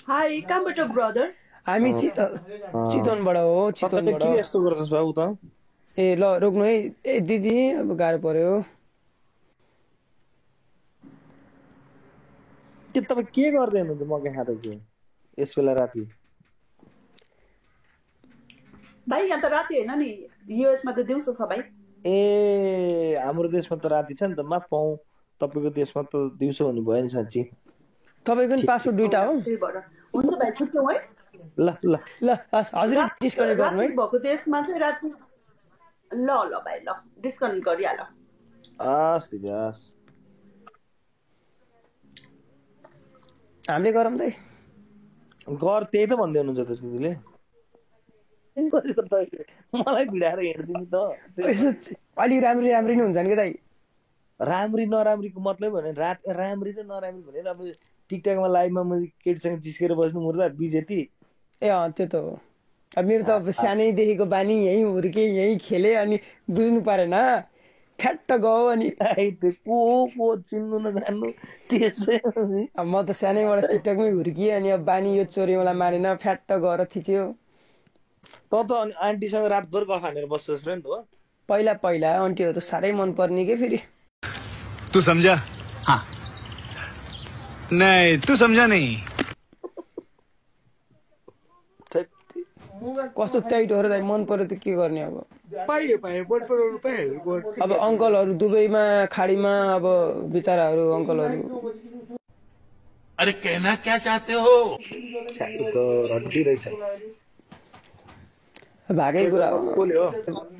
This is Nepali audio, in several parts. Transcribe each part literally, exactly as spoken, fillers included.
हाई कहाँबाट ब्रदर? हामी चितवन चितवनबाट हो चितवनबाट। किन यस्तो गर्छस् बाबु त? ए ल रोक्नु है। ए दिदी अब गाह्रो पर्यो। के तपाईँ के गर्दै हुनुहुन्छ मकै खाँदा चाहिँ यस बेला राति? भाइ यहाँ त राति होइन नि, युएसमा त दिउँसो छ भाइ। ए हाम्रो देशमा त राति छ नि त। माफ पाऊ, तपाईँको देशमा त दिउँसो हुनु भयो नि साँच्ची। तपाईँको नि पासपोर्ट दुईटा हो? त्यही भएर हुन्छ भाइ, छुट्यौँ है। ल ल ल हजुर डिस्कनेक्ट गर्नु है। राति भएको देशमा चाहिँ राति। ल ल भाइ ल डिस्कनेक्ट गरिहाल। हस् दिदी हस्। हामीले गरौँ त गर, त्यही त भन्दै हुनुहुन्छ त दिदीले। मलाई भिडाएर हिँड्दिनु त। अलि राम्री राम्री नै हुन्छ नि के दाइ? राम्री नराम्रीको मतलब भने रात राम्री र नराम्री भने अब टिकटकमा लाइभमा मैले केटीसँग जिस्केर बस्नु मुर्दा बिजेती। ए अँ त्यो त हो। अब मेरो त अब सानैदेखिको बानी यहीँ हुर्के यहीँ खेले अनि बुझ्नु परेन। फ्याट्ट गयो अनि को को चिन्नु नजान्नु त्यसै। अब म त सानैबाट टिकटकमै हुर्किएँ अनि अब बानी यो चोरी मलाई मारेन, फ्याट्ट गएर थिच्यो। त त अनि आन्टीसँग रातभर गफ हानेर बस्छस् र नि त? पहिला पहिला आन्टीहरू साह्रै मन पर्ने के फेरि। तू समझा? हाँ। नहीं तू समझा नहीं। कस्तो टाइट हो र दाइ, मन पर्यो त के गर्ने अब। पाइयो पाइयो मन पराउनु पाइयो। अब अङ्कलहरू दुबईमा खाडीमा अब बिचराहरू अङ्कलहरू। अरे कहना क्या चाहते हो? त रड्डी रहेछ। भागै कुरा हो। कोले हो?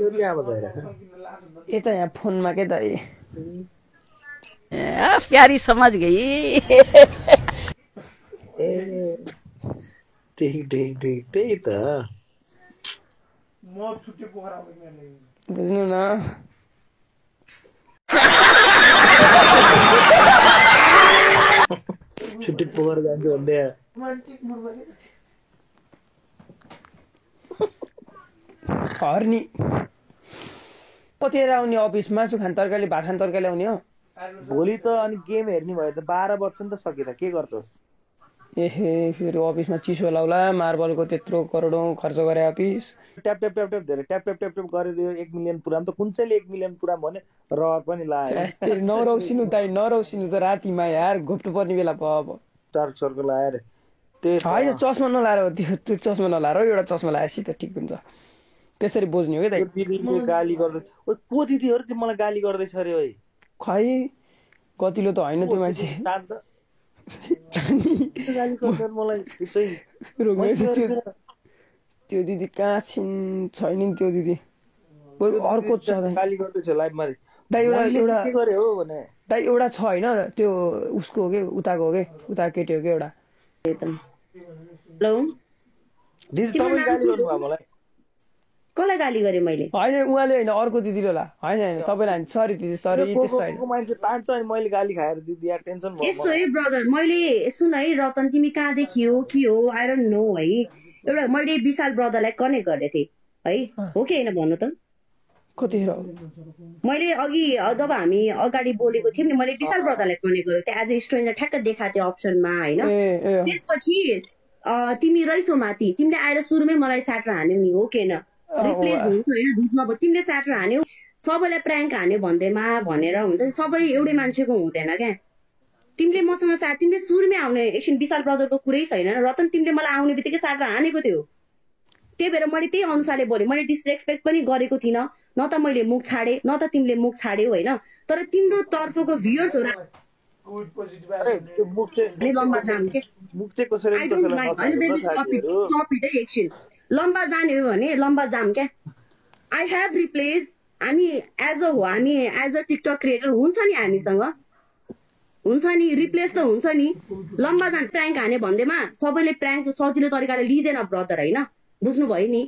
यता यहाँ फोनमा के दाइ? प्यारी समझ गई। ठीक ठीक ठीक त्यही त। बुझ्नु न। छुट्टी पोखर जान्छु भन्दै हर्नी कतिखेर आउने अफिस? मासु खान तरकारी भात खान तरकारी आउने हो? भोलि त अनि गेम हेर्ने भयो त बाह्र वर्ष नि त सके त के गर्छस्? एहे फेरि अफिसमा चिसो लाउला, मार्बलको त्यत्रो करोडौँ खर्च गरे office. Tap tap tap tap धेरै ट्याप ट्याप ट्याप ट्याप गरेर एक मिलियन पुराम त कुन चाहिँले एक मिलियन पुराम भने रहर पनि लाग्यो। नरौसिनु दाइ नरौसिनु त रातिमा यार घोप्नु पर्ने बेला भयो अब। डार्क सर्कल आएर होइन चस्मा नलाएर हो त्यो त्यो चस्मा नलाएर हो, एउटा चस्मा लगाएपछि त ठिक हुन्छ। त्यसरी बुझ्ने हो कि दाइ? दिदीले गाली गर्दै को दिदीहरू चाहिँ मलाई गाली गर्दैछ अरे है। खै कतिलो त होइन त्यो मान्छे। त्यो दिदी कहाँ छिन्? छैन नि त्यो दिदी, बरु अर्को छ गाली गर्दैछ लाइभमा। दाइ एउटा एउटा के गरे हो भने दाइ एउटा छ होइन त्यो उसको हो कि उताको हो कि उता केटी हो कि एउटा। हेलो दिदी तपाईँ गाली गर्नुभयो मलाई? कसलाई गाली गरेँ मैले? होइन उहाँले होइन अर्को दिदीले होला। होइन होइन तपाईँलाई सरी दिदी सरी त्यस्तो होइन। मान्छे तान्छ अनि मैले गाली खाएर दिदी यार टेन्सन भयो। यस्तो है ब्रदर, मैले सुन है रतन तिमी कहाँदेखि हो के हो आई डोन्ट नो है। एउटा मैले विशाल ब्रदरलाई कनेक्ट गरेको थिएँ है, हो कि होइन भन्नु त? कतिखेर मैले अघि जब हामी अगाडि बोलेको थियौँ नि, मैले विशाल ब्रदरलाई कनेक्ट गरेको थिएँ एज ए स्ट्रेन्जर, ठ्याक्क देखाएको थिएँ अप्सनमा होइन। त्यसपछि तिमी रहेछौ माथि, तिमीले आएर सुरुमै मलाई स्याटर हान्यौ नि, हो कि होइन? रिप्लेस हुन्छ होइन दुधमा, अब तिमीले स्याटर हान्यौ, सबैलाई प्र्याङ्क हान्यो भन्दैमा भनेर हुन्छ नि, सबै एउटै मान्छेको हुँदैन क्या। तिमीले मसँग साथ तिमीले सुरुमै आउने एकछिन विशाल ब्रदरको कुरै छैन रतन, तिमीले मलाई आउने बित्तिकै स्याटर हानेको थियो। त्यही भएर मैले त्यही अनुसारले बोलेँ, मैले डिसरेस्पेक्ट पनि गरेको थिइनँ, न त मैले मुख छाडेँ न त तिमीले मुख छाड्यौ होइन। तर तिम्रो तर्फको भ्युअर्सहरू लम्बा जाम के एकछिन लम्बा जाने हो भने लम्बा जाम क्या। आई हेभ रिप्लेस, हामी एज अ हो हामी एज अ टिकटक क्रिएटर हुन्छ नि हामीसँग हुन्छ नि, रिप्लेस त हुन्छ नि। लम्बा जान प्र्याङ्क हाने भन्दैमा सबैले प्र्याङ्क सजिलो तरिकाले लिँदैन ब्रदर होइन, बुझ्नुभयो नि?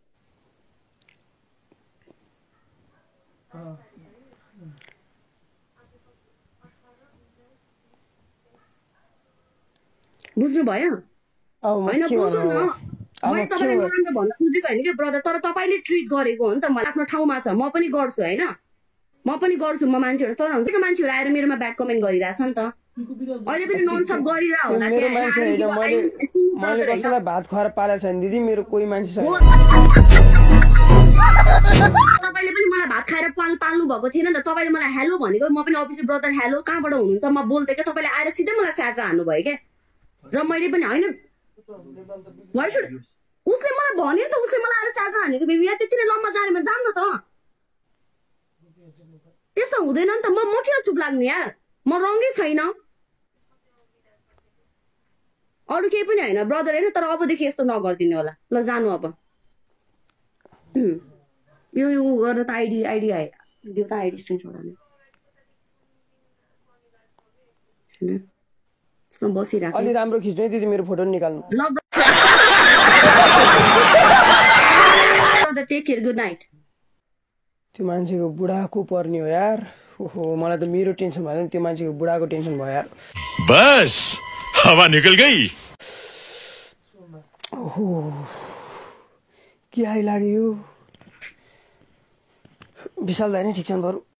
बुझ्नुभयो होइन? बुझ्नु न, मैले तपाईँलाई नराम्रो भन्न खोजेको होइन क्या ब्रदर, तर तपाईँले ट्रिट गरेको हो नि त। म आफ्नो ठाउँमा छ, म पनि गर्छु होइन, म पनि गर्छु म मान्छेहरू। तर हुन्छ मान्छेहरू आएर मेरोमा ब्याड कमेन्ट गरिरहेछ नि त, अहिले पनि नन स्टप गरिरह होला मेरो त्यहाँ मान्छे होइन मैले मैले कसैलाई भात खुवाएर पालेको छैन दिदी मेरो कोही मान्छे छैन तपाईँले पनि मलाई भात खाएर पाल पाल्नु भएको थिएन नि त तपाईँले मलाई हेलो भनेको म पनि अफिसर ब्रदर हेलो कहाँबाट हुनुहुन्छ म बोल्दै क्या तपाईँले आएर सिधै मलाई च्याटर हान्नु भयो क्या र मैले पनि होइन उसले मलाई भन्यो नि त उसले मलाई आएर च्याटर हानेको बेबी यहाँ त्यति नै लम्बा जानेमा जाम न त त्यस्तो हुँदैन नि त म म किन चुप लाग्नु यार म रङ्गै छैन अरू केही पनि होइन ब्रदर होइन तर अबदेखि यस्तो नगरिदिनु होला ल जानु अब यो यो गरेर त आइडी आइडी आयो त्यो त आइडी स्क्रिनसट हाल्नु यसमा बसिरहेको अलि राम्रो खिच्नु है दिदी मेरो फोटो निकाल्नु ल brother take care good night त्यो मान्छेको बुढाको पर्ने हो यार ओहो मलाई त मेरो टेन्सन भएन त्यो मान्छेको बुढाको टेन्सन भयो यार बस हवा निकल गई ओहो के आइलाग्यो विशाल दाइ नै ठिक छ बरु